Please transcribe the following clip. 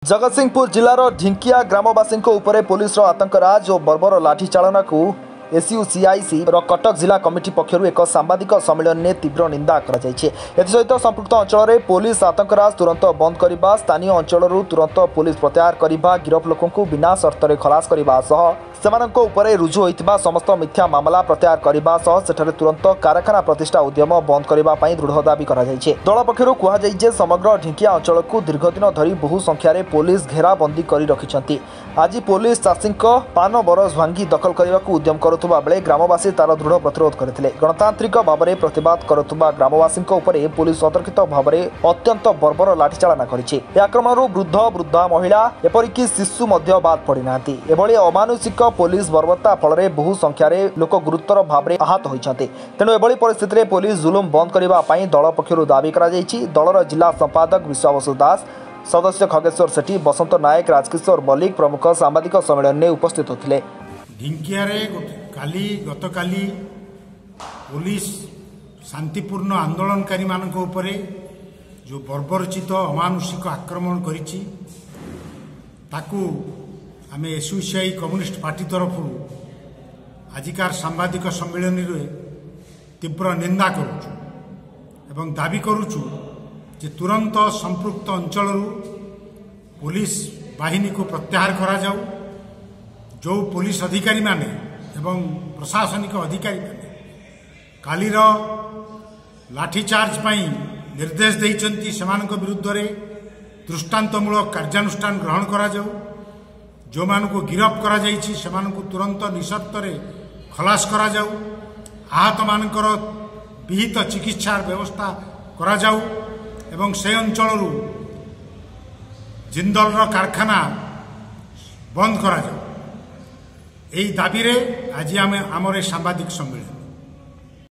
जगतसिंहपुर जिलार ढिंकिया ग्रामवासी पुलिस आतंकराज और बर्बर लाठी चालना को एसयूसीआईसी कटक जिला कमिटी पक्षर एक सांबादिक सम्मेलन में तीव्र निंदा सहित संपृक्त अंचल में पुलिस आतंकराज तुरंत बंद करने स्थानीय अंचल तुरंत पुलिस प्रत्याहार करने गिरफ लोक बिना शर्त खलास करने रुजु होता समस्त मिथ्या मामला प्रत्याहार करने तुरंत कारखाना प्रतिष्ठा उद्यम बंद करने दृढ़ दाबी दल पक्षर कहुई समग्र ढिंकिया अंचल को दीर्घदिन धरी बहु संख्यार पुलिस घेराबंदी कर रखिंट आज पुलिस चाषी पान बरस भांगी दखल करने को उद्यम करुवा बेले ग्रामवासी तार दृढ़ प्रतिरोध करते गणतांत्रिक भाव में प्रतिवाद करुवा ग्रामवासी पुलिस सतर्कित भाव में अत्यंत बर्बर लाठीचालना कर आक्रमण वृद्ध वृद्धा महिला एपरिक शिशु बाद पड़ना एभली अमानुषिक पुलिस बर्बरता फल बहु संख्यार लोक गुरुतर भाव में आहत होती तेणु एभली परिस्थिति में पुलिस जुलुम बंद करने दल पक्षर दाबी दलर जिला संपादक विश्वाबसु दास सदस्य खगेश्वर सेठी बसंत नायक राजकिशोर मल्लिक प्रमुख सांबादिक सम्मेलन में उपस्थित होते। ढिंकिया गतकाली पुलिस शांतिपूर्ण आंदोलनकारी मानक उपरे जो बर्बरचित अमानुषिक आक्रमण करिछि ताकू आमे एसयूसीआई कम्युनिस्ट पार्टी तरफ आजिकार सांबादिक सम्मेलन रे तीव्र निंदा करूछु एवं दाबी करूछु जे तुरंत संपृक्त अंचल पुलिस बाहिनी को प्रत्याहार करा जाऊ जो पुलिस अधिकारी माने एवं प्रशासनिक अधिकारी माने कालीर लाठीचार्ज पई निर्देश देइचंती सेमानक विरुद्ध रे दृष्टांतमूलक कार्यानुष्ठान ग्रहण करा जाऊ जो मान को गिरफ्त करा जाइछि सेमानक तुरंत निशर्त रे खलास करा जाऊ आहत मानकर विहित चिकित्सा व्यवस्था करा जाऊ एवं से अंचल जिंदल कारखाना बंद करा जाऊ एई दाबी रे आज आम आमर सांबादिक सम्मेलन।